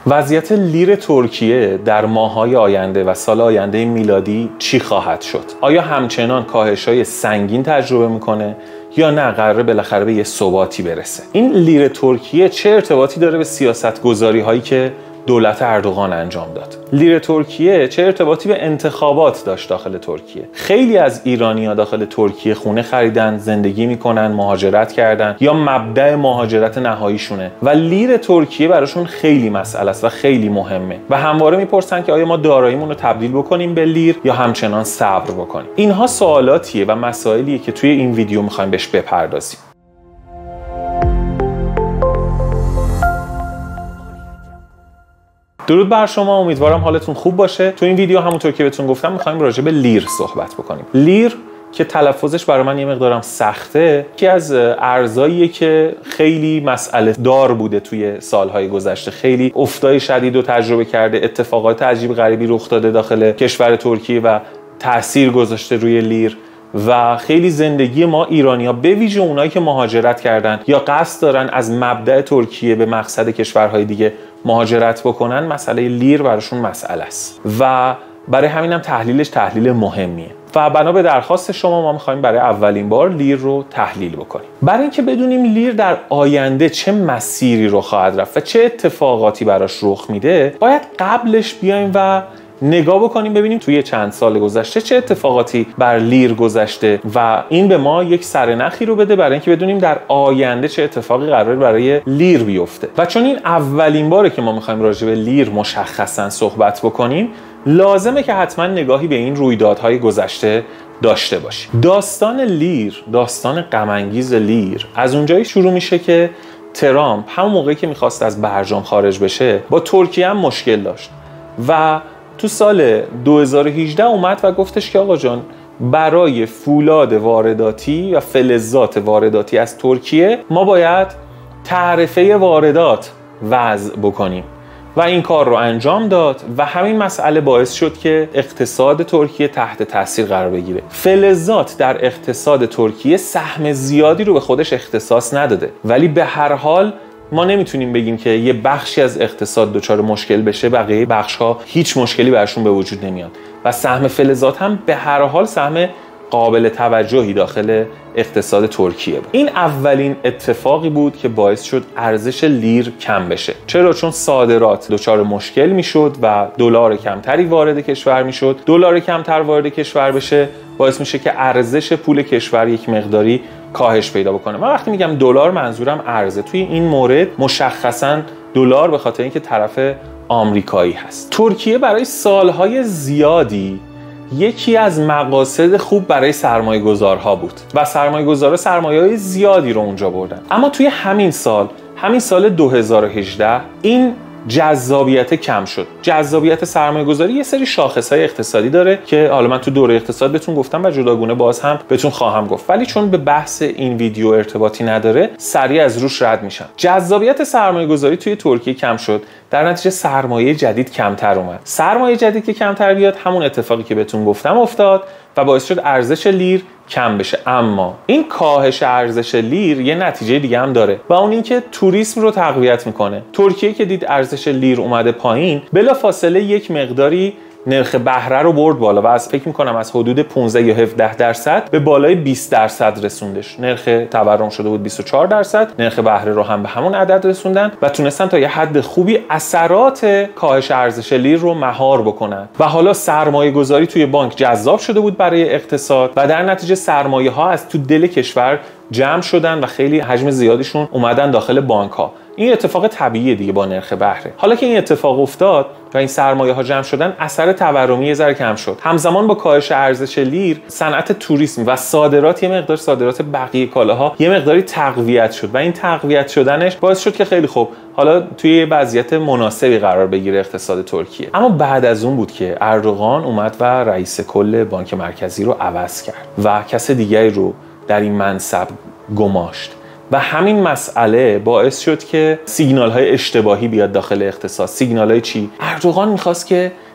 وضعیت لیر ترکیه در ماه‌های آینده و سال آینده میلادی چی خواهد شد؟ آیا همچنان کاهش‌های سنگین تجربه میکنه یا نه قراره بالاخره به یه ثباتی برسه؟ این لیر ترکیه چه ارتباطی داره به سیاست‌گذاری‌هایی که دولت اردوغان انجام داد؟ لیر ترکیه چه ارتباطی به انتخابات داشت داخل ترکیه؟ خیلی از ایرانی‌ها داخل ترکیه خونه خریدن، زندگی میکنن، مهاجرت کردن یا مبدأ مهاجرت نهاییشونه و لیر ترکیه براشون خیلی مسئله است و خیلی مهمه و همواره میپرسن که آیا ما داراییمون رو تبدیل بکنیم به لیر یا همچنان صبر بکنیم. اینها سوالاتیه و مسائلیه که توی این ویدیو میخوایم بهش بپردازیم. درود بر شما، امیدوارم حالتون خوب باشه. تو این ویدیو همونطور که بهتون گفتم می‌خوایم راجع به لیر صحبت بکنیم. لیر که تلفظش برای من یه مقدارم سخته، یکی از ارزاییه که خیلی مسئله دار بوده توی سالهای گذشته. خیلی افتای شدید رو تجربه کرده، اتفاقات عجیب غریبی رخ داده داخل کشور ترکیه و تأثیر گذاشته روی لیر و خیلی زندگی ما ایرانی‌ها به ویژه اونایی که مهاجرت کردن یا قصد دارن از مبدأ ترکیه به مقصد کشورهای دیگه مهاجرت بکنن، مسئله لیر براشون مسئله است و برای همینم تحلیلش تحلیل مهمیه و بنا به درخواست شما ما می‌خوایم برای اولین بار لیر رو تحلیل بکنیم. برای اینکه بدونیم لیر در آینده چه مسیری رو خواهد رفت و چه اتفاقاتی براش رخ میده، باید قبلش بیایم و نگاه بکنیم ببینیم توی چند سال گذشته چه اتفاقاتی بر لیر گذشته و این به ما یک سرنخی رو بده برای اینکه بدونیم در آینده چه اتفاقی قراره برای لیر بیفته. و چون این اولین باره که ما می‌خوایم راجع به لیر مشخصاً صحبت بکنیم، لازمه که حتما نگاهی به این رویدادهای گذشته داشته باشیم. داستان لیر، داستان غم‌انگیز لیر از اونجایی شروع میشه که ترامپ همون موقعی که می‌خواست از برجام خارج بشه با ترکیه هم مشکل داشت و تو سال 2018 اومد و گفتش که آقا جان، برای فولاد وارداتی و فلزات وارداتی از ترکیه ما باید تعرفه واردات وضع بکنیم و این کار رو انجام داد و همین مسئله باعث شد که اقتصاد ترکیه تحت تاثیر قرار بگیره. فلزات در اقتصاد ترکیه سهم زیادی رو به خودش اختصاص نداده، ولی به هر حال ما نمیتونیم بگیم که یه بخشی از اقتصاد دچار مشکل بشه بقیه بخش‌ها هیچ مشکلی براشون به وجود نمیاد و سهم فلزات هم به هر حال سهم قابل توجهی داخل اقتصاد ترکیه بود. این اولین اتفاقی بود که باعث شد ارزش لیر کم بشه. چرا؟ چون صادرات دچار مشکل میشد و دلار کمتری وارد کشور میشد. دلار کمتر وارد کشور بشه باعث میشه که ارزش پول کشور یک مقداری کاهش پیدا بکنه. من وقتی میگم دلار منظورم ارزه. توی این مورد مشخصاً دلار به خاطر اینکه طرف آمریکایی هست. ترکیه برای سالهای زیادی یکی از مقاصد خوب برای سرمایه‌گذارها بود و سرمایه‌گذارها سرمایه‌های زیادی رو اونجا بردن. اما توی همین سال 2018 این جذابیت کم شد. جذابیت سرمایه‌گذاری یه سری شاخص‌های اقتصادی داره که حالا من تو دوره اقتصاد بهتون گفتم و جداگونه باز هم بهتون خواهم گفت، ولی چون به بحث این ویدیو ارتباطی نداره سریع از روش رد میشم. جذابیت سرمایه‌گذاری توی ترکیه کم شد، در نتیجه سرمایه جدید کمتر اومد. سرمایه جدید که کمتر بیاد همون اتفاقی که بهتون گفتم افتاد و باعث شد ارزش لیر کم بشه. اما این کاهش ارزش لیر یه نتیجه دیگه هم داره و اون این که توریسم رو تقویت میکنه. ترکیه که دید ارزش لیر اومده پایین، بلافاصله یک مقداری نرخ بهره رو برد بالا و از فکر میکنم از حدود 15 یا 17% به بالای 20% رسوندش. نرخ تورم شده بود 24%، نرخ بهره رو هم به همون عدد رسوندن و تونستن تا یه حد خوبی اثرات کاهش ارزش لیر رو مهار بکنن و حالا سرمایه گذاری توی بانک جذاب شده بود برای اقتصاد و در نتیجه سرمایه ها از تو دل کشور جمع شدن و خیلی حجم زیادیشون اومدن داخل بانک ها. این اتفاق طبیعیه دیگه با نرخ بهره. حالا که این اتفاق افتاد و این سرمایه ها جمع شدن، اثر تورمی یه ذره کم شد. همزمان با کاهش ارزش لیر، صنعت توریسم و صادرات، یه مقدار صادرات بقیه کالاها یه مقداری تقویت شد و این تقویت شدنش باعث شد که خیلی خوب حالا توی وضعیت مناسبی قرار بگیره اقتصاد ترکیه. اما بعد از اون بود که اردوغان اومد و رئیس کل بانک مرکزی رو عوض کرد و کس دیگری رو در این منصب گماشت و همین مسئله باعث شد که سیگنال‌های اشتباهی بیاد داخل اقتصاد. سیگنال‌های چی؟ اردوغان می‌خواست که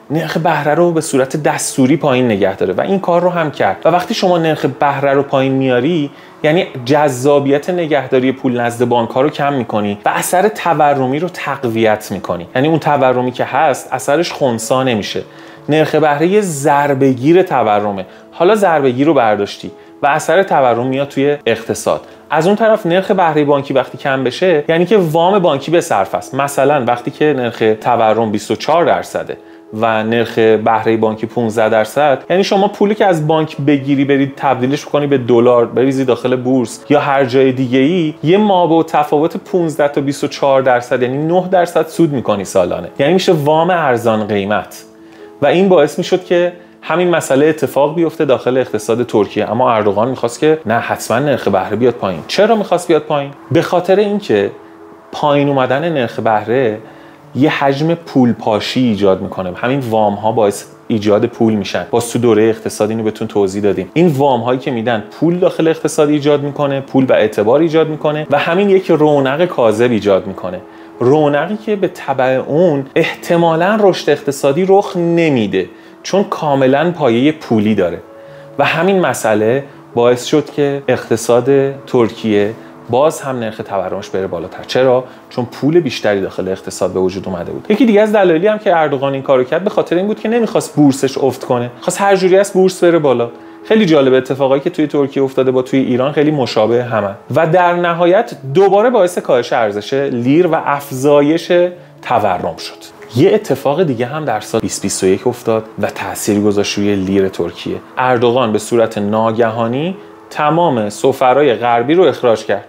نرخ بهره رو به صورت دستوری پایین نگه داره و این کار رو هم کرد. و وقتی شما نرخ بهره رو پایین میاری یعنی جذابیت نگهداری پول نزد بانک‌ها رو کم می‌کنی و اثر تورمی رو تقویت می‌کنی. یعنی اون تورمی که هست اثرش خنثی نمیشه. نرخ بهره یه ضربه‌گیر تورمه. حالا ضربه‌گیر رو برداشتی و اثر تورم میاد توی اقتصاد. از اون طرف نرخ بهره بانکی وقتی کم بشه یعنی که وام بانکی به صرف است. مثلا وقتی که نرخ تورم 24% و نرخ بهره بانکی 15%، یعنی شما پولی که از بانک بگیری برید تبدیلش کنی به دلار بریزی داخل بورس یا هر جای دیگه ای، یه مابع تفاوت 15 تا 24% یعنی 9% سود میکنی سالانه. یعنی میشه وام ارزان قیمت و این باعث میشد که همین مسئله اتفاق بیفته داخل اقتصاد ترکیه. اما اردوغان میخواست که نه، حتما نرخ بهره بیاد پایین. چرا میخواست بیاد پایین؟ به خاطر اینکه پایین اومدن نرخ بهره یه حجم پول پاشی ایجاد میکنه. همین وام ها باعث ایجاد پول میشن. باز تو دوره اقتصاد اینو بهتون توضیح دادیم. این وام هایی که میدن پول داخل اقتصاد ایجاد میکنه، پول و اعتبار ایجاد میکنه و همین یک رونق کاذب ایجاد میکنه. رونقی که به تبع اون احتمالاً رشد اقتصادی رخ نمیده، چون کاملا پایه پولی داره. و همین مسئله باعث شد که اقتصاد ترکیه باز هم نرخ تورمش بره بالاتر. چرا؟ چون پول بیشتری داخل اقتصاد به وجود اومده بود. یکی دیگه از دلایلی هم که اردوغان این کارو کرد به خاطر این بود که نمیخواست بورسش افت کنه. خواست هر جوری از بورس بره بالا. خیلی جالب اتفاقایی که توی ترکیه افتاده با توی ایران خیلی مشابه همه و در نهایت دوباره باعث کاهش ارزش لیر و افزایش تورم شد. یه اتفاق دیگه هم در سال 2021 افتاد و تأثیری گذاشت روی لیر ترکیه. اردوغان به صورت ناگهانی تمام سفرای غربی رو اخراج کرد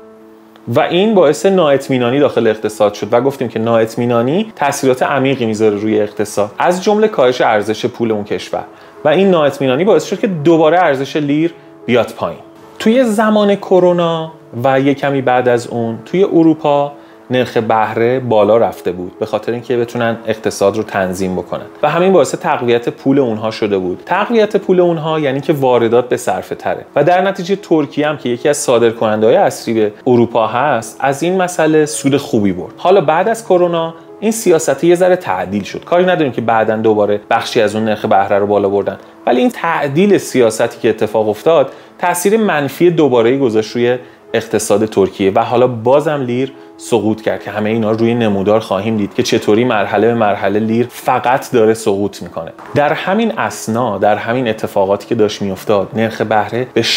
و این باعث نااطمینانی داخل اقتصاد شد و گفتیم که نااطمینانی تأثیرات عمیقی میذاره روی اقتصاد، از جمله کاهش ارزش پول اون کشور و این نااطمینانی باعث شد که دوباره ارزش لیر بیاد پایین. توی زمان کرونا و یک کمی بعد از اون توی اروپا نرخ بهره بالا رفته بود به خاطر اینکه بتونن اقتصاد رو تنظیم بکنن و همین باعث تقویت پول اونها شده بود. تقویت پول اونها یعنی که واردات به صرفه تره و در نتیجه ترکیه هم که یکی از صادرکننده‌های اصلی به اروپا هست از این مسئله سود خوبی برد. حالا بعد از کرونا این سیاست یه ذره تعدیل شد. کاری نداریم که بعداً دوباره بخشی از اون نرخ بهره رو بالا بردن، ولی این تعدیل سیاستی که اتفاق افتاد تاثیر منفی دوباره‌ای گذاشت روی اقتصاد ترکیه و حالا بازم لیر سقوط کرد که همه اینا روی نمودار خواهیم دید که چطوری مرحله به مرحله لیر فقط داره سقوط میکنه. در همین اثنا، در همین اتفاقاتی که داشت میافتاد، نرخ بهره به 60%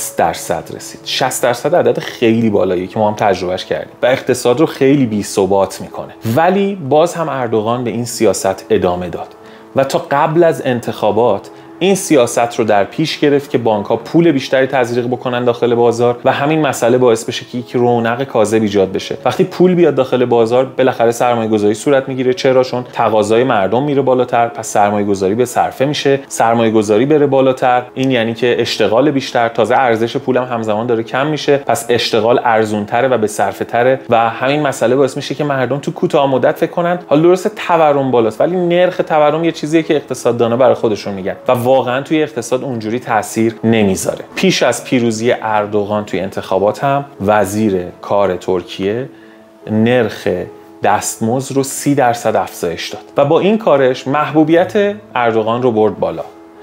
رسید. 60% عدد خیلی بالاییه که ما هم تجربهش کردیم و اقتصاد رو خیلی بی‌ثبات میکنه. ولی باز هم اردوغان به این سیاست ادامه داد و تا قبل از انتخابات این سیاست رو در پیش گرفت که بانک‌ها پول بیشتری تزریق بکنن داخل بازار و همین مسئله باعث بشه که یک رونق کاذب ایجاد بشه. وقتی پول بیاد داخل بازار بالاخره سرمایه‌گذاری صورت میگیره. چرا؟ چون تقاضای مردم میره بالاتر، پس سرمایه‌گذاری به صرفه میشه. سرمایه‌گذاری بره بالاتر، این یعنی که اشتغال بیشتر، تازه ارزش پولم همزمان داره کم میشه، پس اشتغال ارزون‌تره و به صرفه تره و همین مسئله باعث میشه که مردم تو کوتاه مدت فکر کنن حالا درسته تورم بالاست ولی نرخ تورم یه چیزیه که اقتصاددانا برای خودشون میگن و واقعا توی اقتصاد اونجوری تاثیر نمیذاره. پیش از پیروزی اردوغان توی انتخابات هم وزیر کار ترکیه نرخ دستمزد رو 30% افزایش داد و با این کارش محبوبیت اردوغان رو برد بالا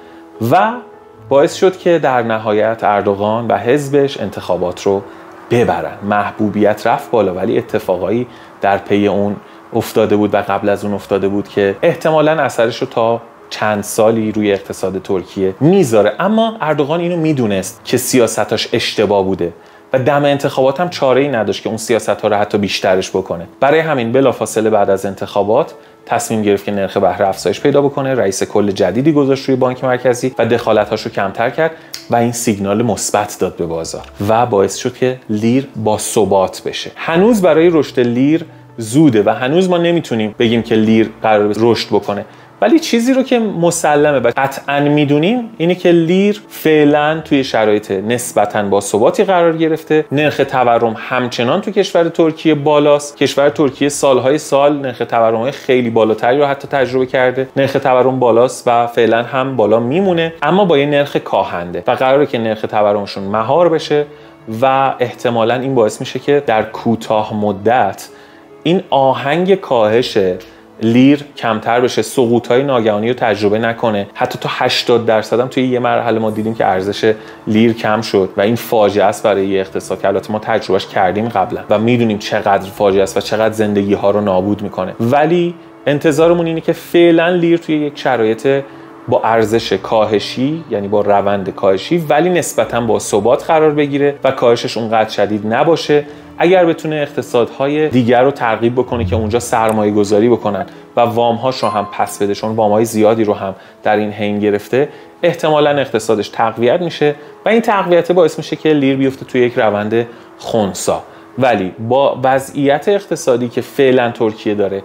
و باعث شد که در نهایت اردوغان و حزبش انتخابات رو ببرن. محبوبیت رفت بالا ولی اتفاقایی در پی اون افتاده بود و قبل از اون افتاده بود که احتمالاً اثرش رو تا چند سالی روی اقتصاد ترکیه میذاره. اما اردوغان اینو میدونست که سیاستاش اشتباه بوده و دم انتخابات هم چاره‌ای نداشت که اون سیاست‌ها رو حتی بیشترش بکنه. برای همین بلافاصله بعد از انتخابات تصمیم گرفت که نرخ بهره افزایش پیدا بکنه، رئیس کل جدیدی گذاشت روی بانک مرکزی و دخالت‌هاش رو کمتر کرد و این سیگنال مثبت داد به بازار و باعث شد که لیر با ثبات بشه. هنوز برای رشد لیر زوده و هنوز ما نمیتونیم بگیم که لیر قرار رشد بکنه، ولی چیزی رو که مسلمه و قطعاً میدونیم اینه که لیر فعلا توی شرایط نسبتاً با ثباتی قرار گرفته. نرخ تورم همچنان تو کشور ترکیه بالاست. کشور ترکیه سالهای سال نرخ تورم خیلی بالاتری رو حتی تجربه کرده. نرخ تورم بالاست و فعلا هم بالا میمونه، اما با یه نرخ کاهنده و قراره که نرخ تورمشون مهار بشه و احتمالاً این باعث میشه که در کوتاه مدت این آهنگ کاهش لیر کمتر بشه، سقوط‌های ناگهانی رو تجربه نکنه. حتی تا 80% هم توی یه مرحله ما دیدیم که ارزش لیر کم شد و این فاجعه است برای یه اقتصاد که البته ما تجربهش کردیم قبلا و میدونیم چقدر فاجعه است و چقدر زندگی‌ها رو نابود میکنه. ولی انتظارمون اینه که فعلا لیر توی یک شرایط با ارزش کاهشی، یعنی با روند کاهشی ولی نسبتاً با ثبات قرار بگیره و کاهشش اونقدر شدید نباشه. اگر بتونه اقتصادهای دیگر رو ترغیب بکنه که اونجا سرمایه گذاری بکنن و وامهاش رو هم پس بده، چون وامهای زیادی رو هم در این حین گرفته، احتمالاً اقتصادش تقویت میشه و این تقویت باعث میشه که لیر بیفته توی یک روند خنثی. ولی با وضعیت اقتصادی که فعلا ترکیه داره،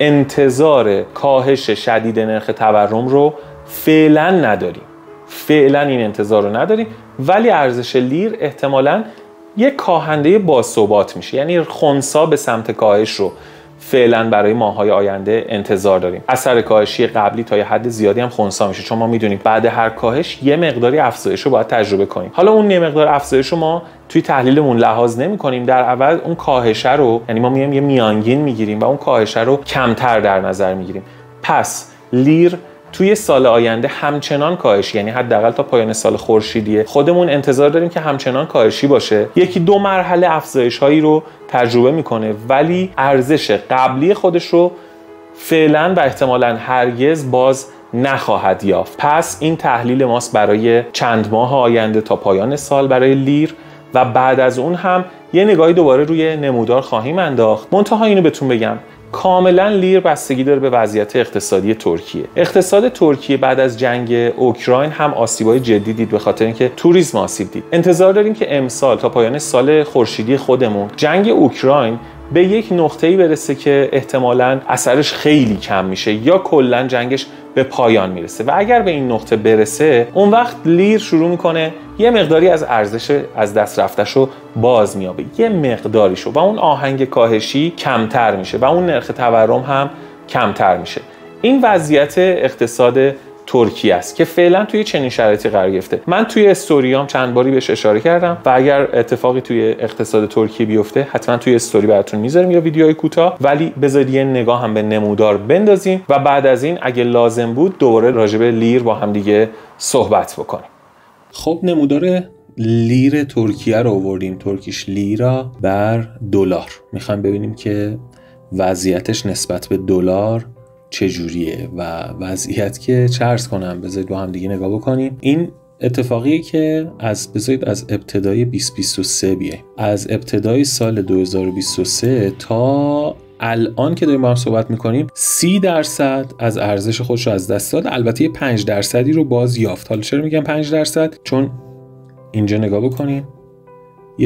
انتظار کاهش شدید نرخ تورم رو فعلا نداریم. فعلا این انتظار رو نداریم، ولی ارزش لیر احتمالاً یک کاهنده باثبات میشه. یعنی خنثی به سمت کاهش رو فعلا برای ماه‌های آینده انتظار داریم. اثر کاهشی قبلی تا یه حد زیادی هم خنثی میشه، چون ما میدونیم بعد هر کاهش یه مقداری افزایش رو باید تجربه کنیم. حالا اون یه مقدار افزایش رو ما توی تحلیلمون لحاظ نمی‌کنیم، در عوض اون کاهش رو، یعنی ما میایم یه میانگین میگیریم و اون کاهش رو کمتر در نظر میگیریم. پس لیر توی سال آینده همچنان کاهشی، یعنی حداقل تا پایان سال خورشیدی خودمون انتظار داریم که همچنان کاهشی باشه. یکی دو مرحله افزایش هایی رو تجربه میکنه، ولی ارزش قبلی خودش رو فعلا و احتمالاً هرگز باز نخواهد یافت. پس این تحلیل ماست برای چند ماه آینده تا پایان سال برای لیر و بعد از اون هم یه نگاهی دوباره روی نمودار خواهیم انداخت. منتها اینو بهتون بگم، کاملا لیر بستگی داره به وضعیت اقتصادی ترکیه. اقتصاد ترکیه بعد از جنگ اوکراین هم آسیبای جدی دید، به خاطر اینکه توریسم آسیب دید. انتظار داریم که امسال تا پایان سال خورشیدی خودمون جنگ اوکراین به یک نقطه‌ای برسه که احتمالاً اثرش خیلی کم میشه یا کلاً جنگش به پایان میرسه و اگر به این نقطه برسه، اون وقت لیر شروع میکنه یه مقداری از ارزش از دست رفتشو باز میابه، یه مقداریشو، و اون آهنگ کاهشی کمتر میشه و اون نرخ تورم هم کمتر میشه. این وضعیت اقتصاد ترکیه است که فعلا توی چنین شرایطی قرار گرفته. من توی استوریام چند باری بهش اشاره کردم و اگر اتفاقی توی اقتصاد ترکیه بیفته حتما توی استوری براتون میذارم یا ویدیوهای کوتاه، ولی بذارید یه نگاه هم به نمودار بندازیم و بعد از این اگه لازم بود دوباره راجع به لیر با هم دیگه صحبت بکنیم. خب نمودار لیر ترکیه رو آوردیم، ترکیش لیرا بر دلار. میخوایم ببینیم که وضعیتش نسبت به دلار چجوریه و وضعیت که چه عرض کنم. بذارید با هم دیگه نگاه بکنیم. این اتفاقیه که بذارید از ابتدای 2023 بیایم، از ابتدای سال 2023 تا الان که داریم با هم صحبت میکنیم 30% از ارزش خودش رو از دست داد. البته 5% رو باز یافت. حالا چرا میگم 5%؟ چون اینجا نگاه بکنیم یه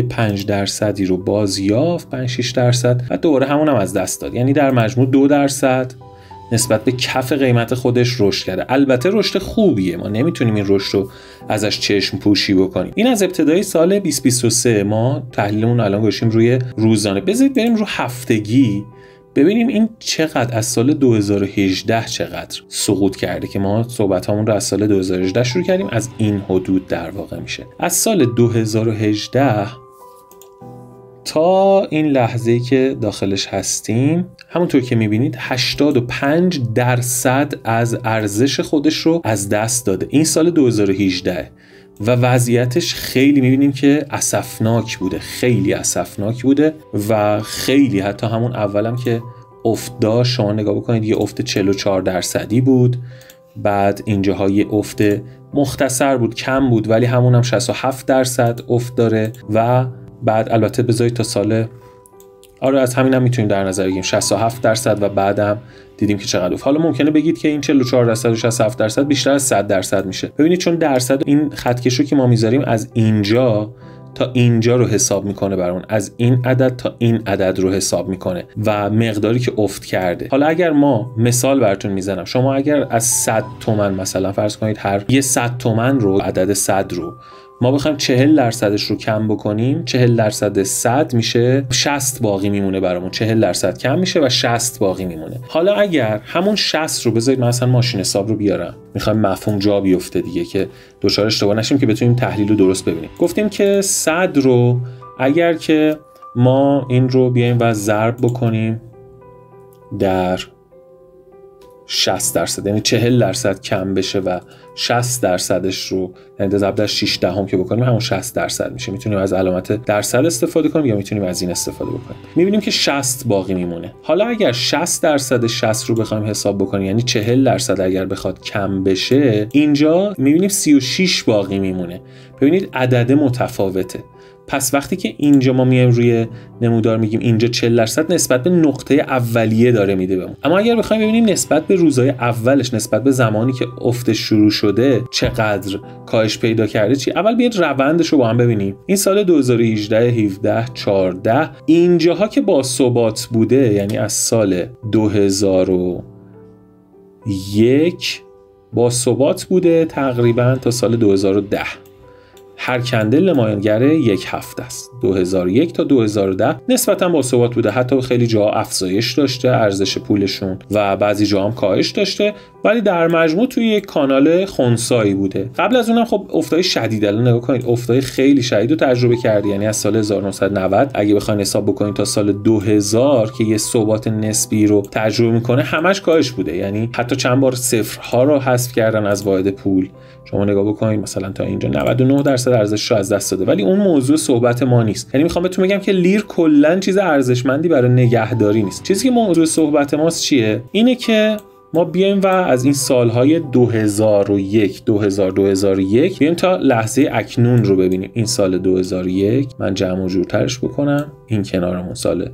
5% رو باز یافت، 5-6% و دوباره همون هم از دست داد. یعنی در مجموع 2% نسبت به کف قیمت خودش رشد کرده. البته رشد خوبیه، ما نمیتونیم این رشد رو ازش چشم پوشی بکنیم. این از ابتدای سال 2023. ما تحلیلمون الان گوشیم روی روزانه. بذارید بریم رو هفتگی ببینیم این چقدر از سال 2018 چقدر سقوط کرده، که ما صحبتامون رو از سال 2018 شروع کردیم. از این حدود در واقع میشه از سال 2018 تا این لحظه‌ای که داخلش هستیم. همونطور که میبینید 85% از ارزش خودش رو از دست داده. این سال 2018 و وضعیتش خیلی میبینیم که اسفناک بوده، خیلی اسفناک بوده و خیلی حتی همون اولم که افت داشت، شما نگاه بکنید یه افت 44% بود، بعد اینجاها یه افت مختصر بود، کم بود، ولی همونم 67% افت داره و بعد البته بذارید تا سال از همین هم میتونیم در نظر بگیریم 67% و بعدم دیدیم که چقدر افت. حالا ممکنه بگید که این 44% و 67% بیشتر از 100% میشه. ببینید چون درصد این خطکش رو که ما میذاریم از اینجا تا اینجا رو حساب میکنه برامون، از این عدد تا این عدد رو حساب میکنه و مقداری که افت کرده. حالا اگر ما مثال براتون میزنم، شما اگر از 100 تومن مثلا فرض کنید هر یه 100 تومن رو، عدد 100 رو ما بخوایم 40% رو کم بکنیم، 40% 100 میشه 60 باقی میمونه برامون. 40% کم میشه و 60 باقی میمونه. حالا اگر همون 60 رو بذارید مثلا ماشین حساب رو بیارم، میخوایم مفهوم جا بیفته دیگه که دچار اشتباه نشیم که بتونیم تحلیل رو درست ببینیم. گفتیم که 100 رو اگر که ما این رو بیایم و ضرب بکنیم در 60%، یعنی 40% کم بشه و 60%ش رو یعنی ضرب در 6 دهم که بکنیم همون 60% میشه. میتونیم از علامت درصد استفاده کنیم یا میتونیم از این استفاده بکنیم. میبینیم که 60 باقی میمونه. حالا اگر 60% 60 رو بخوایم حساب بکنیم، یعنی 40% اگر بخواد کم بشه، اینجا میبینیم 36 باقی میمونه. ببینید عدد متفاوته. پس وقتی که اینجا ما میایم روی نمودار میگیم اینجا 40% نسبت به نقطه اولیه داره میده بهمون. اما اگر بخوایم ببینیم نسبت به روزهای اولش، نسبت به زمانی که افت شروع شده چقدر کاهش پیدا کرده، چی؟ اول بیاید روندش رو با هم ببینیم. این سال 2018 17 14 اینجاها که با ثبات بوده، یعنی از سال 2001 با ثبات بوده تقریبا تا سال 2010. هر کندل نمایانگر یک هفته است. 2001 تا 2010 نسبتا با ثبات بوده، حتی خیلی جا افزایش داشته ارزش پولشون و بعضی جا هم کاهش داشته، ولی در مجموع توی یک کانال خنثایی بوده. قبل از اونم خب افتای شدید، الان نگاه کنید افتای خیلی شدید رو تجربه کردی، یعنی از سال 1990 اگه بخواید حساب بکنید تا سال 2000 که یه ثبات نسبی رو تجربه میکنه همش کاهش بوده، یعنی حتی چند بار صفرها رو حذف کردن از واحد پول. شما نگاه بکنید مثلا تا اینجا 99% ارزشش رو از دست داده، ولی اون موضوع صحبت ما نیست. یعنی میخوام بهتون بگم که لیر کلا چیز ارزشمندی برای نگهداری نیست. چیزی که موضوع صحبت ماست چیه؟ اینه که ما بیایم و از این سالهای 2001 2001 بیایم تا لحظه اکنون رو ببینیم. این سال 2001 من جمع و جورترش بکنم، این کنارمون سال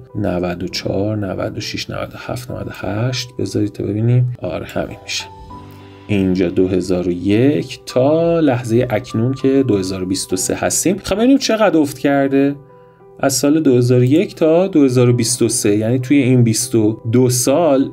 94 96 97 98 بذارید تا ببینیم. آره همین میشه. اینجا 2001 تا لحظه اکنون که 2023 هستیم. خب ببینیم چقدر افت کرده از سال 2001 تا 2023، یعنی توی این 22 سال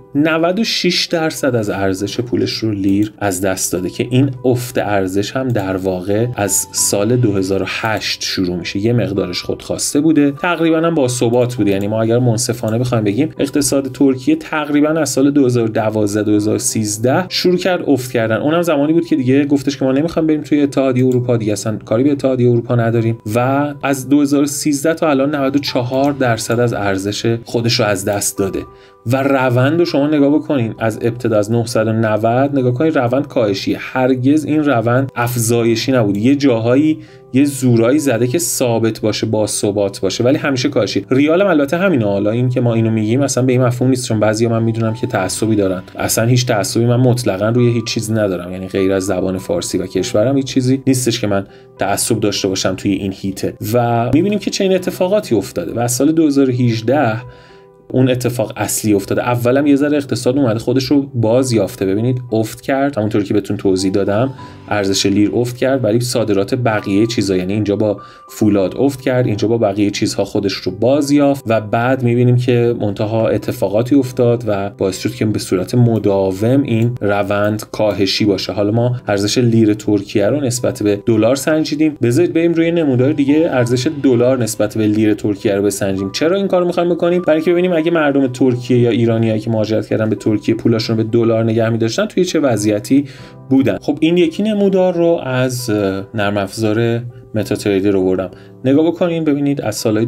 96% از ارزش پولش رو لیر از دست داده، که این افت ارزش هم در واقع از سال 2008 شروع میشه. یه مقدارش خودخواسته بوده، تقریبا هم با ثبات بوده. یعنی ما اگر منصفانه بخوایم بگیم اقتصاد ترکیه تقریبا از سال 2012 2013 شروع کرد افت کردن. اونم زمانی بود که دیگه گفتش که ما نمیخوایم بریم توی اتحادیه اروپا، دیگه اصلا کاری به اتحادیه اروپا نداریم و از 2013 تا الان 94% از ارزش خودش رو از دست داده. و روند رو شما نگاه بکنین، از ابتدا از 990 نگاه کنین، روند کاهشی، هرگز این روند افزایشی نبود. یه جاهایی یه زورایی زده که ثابت باشه، با ثبات باشه، ولی همیشه کاهشی. ریال هم البته همینه. حالا این که ما اینو میگیم اصلا به این مفهوم نیست، چون بعضیا من میدونم که تعصبی دارن. اصلا هیچ تعصبی من مطلقاً روی هیچ چیزی ندارم، یعنی غیر از زبان فارسی و کشورم هیچ چیزی نیستش که من تعصب داشته باشم توی این هیته. و میبینیم که چه این اتفاقاتی افتاده و از سال 2018 اون اتفاق اصلی افتاده. اولم یه ذره اقتصاد اومده خودش رو باز یافته، ببینید افت کرد، همونطوری که بهتون توضیح دادم ارزش لیر افت کرد، ولی صادرات بقیه چیزا، یعنی اینجا با فولاد افت کرد، اینجا با بقیه چیزها خودش رو باز یافت و بعد میبینیم که منتها اتفاقاتی افتاد و باعث شد که به صورت مداوم این روند کاهشی باشه. حالا ما ارزش لیر ترکیه رو نسبت به دلار سنجیدیم، بذارید بریم روی نمودار دیگه ارزش دلار نسبت به لیر ترکیه رو بسنجیم. چرا این کارو می‌خوایم بکنیم؟ برای اینکه ببینیم اگه مردم ترکیه یا ایرانیایی که مهاجرت کردن به ترکیه پولاشون رو به دلار نگه می‌داشتن توی چه وضعیتی بودن. خب این یکی نمودار رو از نرم افزار متاتریدر رو بردم. نگاه بکنید ببینید از سالهای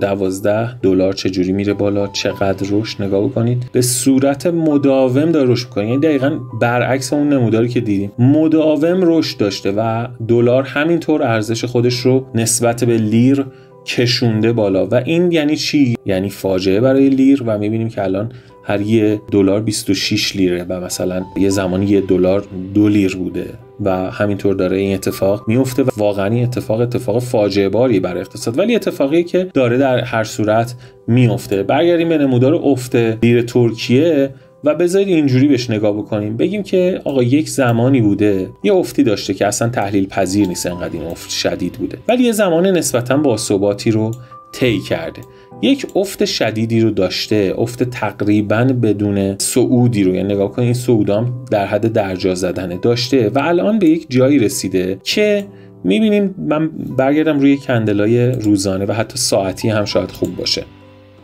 2012 دلار چجوری میره بالا، چقدر رشد. نگاه بکنید به صورت مداوم داره رشد می‌کنه، یعنی دقیقاً برعکس اون نموداری که دیدیم، مداوم رشد داشته و دلار همینطور ارزش خودش رو نسبت به لیر کشونده بالا. و این یعنی چی؟ یعنی فاجعه برای لیر و می‌بینیم که الان هر یه دلار 26 لیره و مثلا یه زمانی یه دلار 2 لیر بوده و همینطور داره این اتفاق میفته و واقعا این اتفاق فاجعه باری برای اقتصاد، ولی اتفاقی که داره در هر صورت میفته. برگردیم به نمودار افت لیر ترکیه و بذارید اینجوری بهش نگاه بکنیم، بگیم که آقا یک زمانی بوده یه افتی داشته که اصلا تحلیل پذیر نیست، انقدر این افت شدید بوده، ولی یه زمان نسبتاً با ثباتی رو طی کرده. یک افت شدیدی رو داشته، افت تقریباً بدون صعودی رو، یعنی نگاه کنید این صعودام در حد درجا زدنه داشته و الان به یک جایی رسیده که می‌بینیم. من برگردم روی کندلای روزانه و حتی ساعتی هم شاید خوب باشه.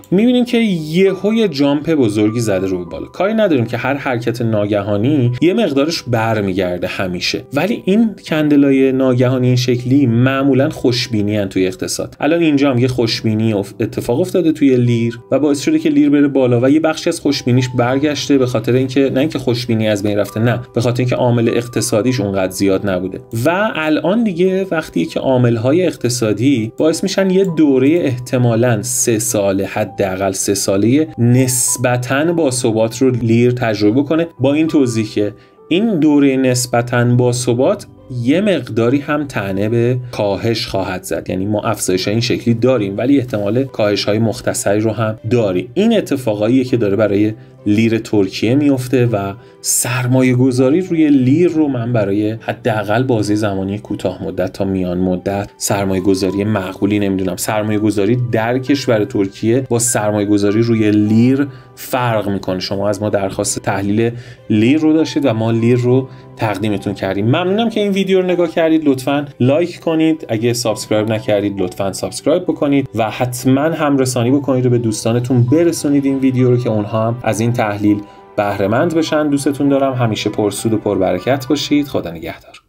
میبینیم که یه جامپ بزرگی زده رو به بالا. کاری نداریم که هر حرکت ناگهانی یه مقدارش برمیگرده همیشه، ولی این کندلای ناگهانی این شکلی معمولا خوشبینی ان توی اقتصاد. الان اینجا هم یه خوشبینی اتفاق افتاده توی لیر و باعث شده که لیر بره بالا و یه بخشی از خوشبینیش برگشته، به خاطر اینکه نه اینکه خوشبینی از بین رفته، نه، به خاطر اینکه عامل اقتصادیش اونقدر زیاد نبوده. و الان دیگه وقتی که عامل‌های اقتصادی باعث میشن یه دوره احتمالاً 3 ساله، حداقل 3 ساله نسبتاً باثبات رو لیر تجربه کنه، با این توضیح که این دوره نسبتاً باثبات یه مقداری هم طعنه به کاهش خواهد زد. یعنی ما افزایش این شکلی داریم ولی احتمال کاهش‌های مختصری رو هم داریم. این اتفاقاییه که داره برای لیر ترکیه میفته و سرمایه گذاری روی لیر رو من برای حداقل بازه زمانی کوتاه مدت تا میان مدت سرمایه گذاری معقولی نمیدونم. سرمایه گذاری در کشور ترکیه با سرمایه گذاری روی لیر فرق میکنه. شما از ما درخواست تحلیل لیر رو داشتید و ما لیر رو تقدیمتون کردیم. ممنونم که این ویدیو رو نگاه کردید. لطفاً لایک کنید، اگه سابسکرایب نکردید لطفاً سابسکرایب بکنید و حتما هم رسانی بکنید و به دوستانتون برسونید این ویدیو رو که اونها هم از این تحلیل بهره مند بشن. دوستتون دارم. همیشه پرسود و پربرکت باشید. خدا نگهدار.